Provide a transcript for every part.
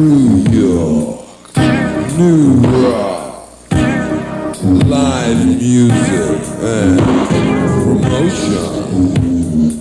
New York, new rock, live music and promotion.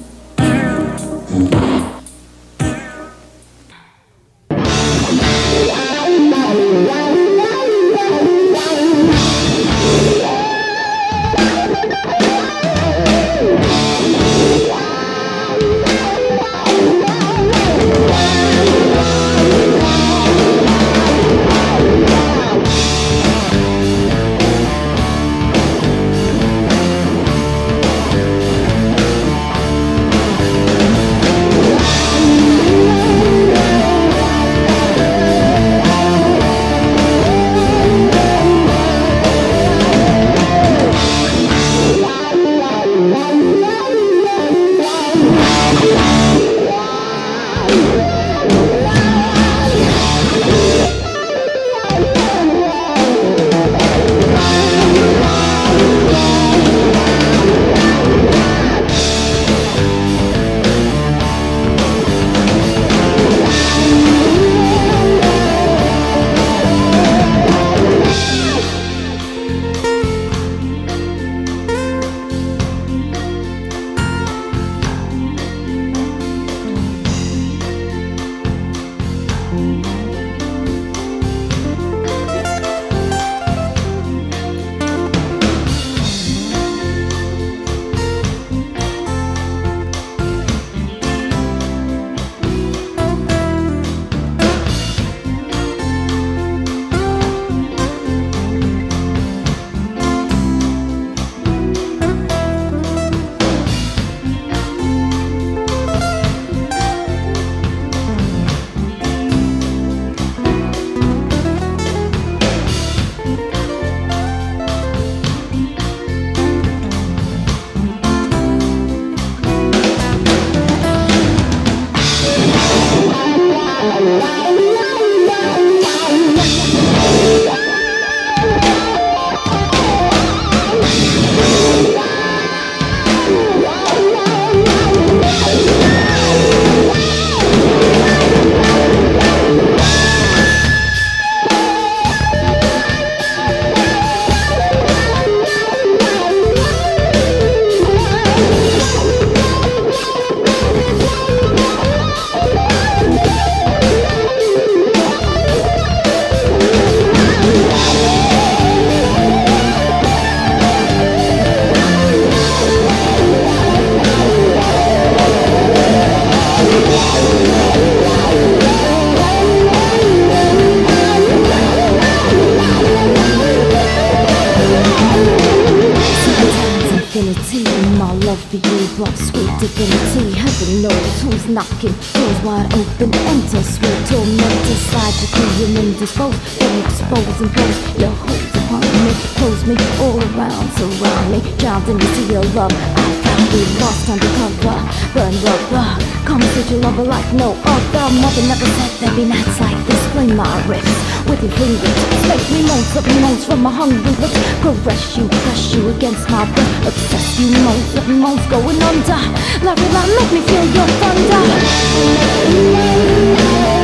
My love for you brought sweet divinity. Heaven knows who's knocking. Doors wide open, enter. Sweet tormentor, side to clean and dispose. Don't expose and pose your holds upon me. Close me all around, surround me. Drowned in the sea of love. I found we lost undercover. Burn rubber. Come sit your lover like no other. Mother never said there'd be nights like this. Play my wrist with your fingers. Make me moans up moans from my hungry lips. Caress you, press you against my breast. Obsess you, moans up moans going under. Love you, make me feel your thunder.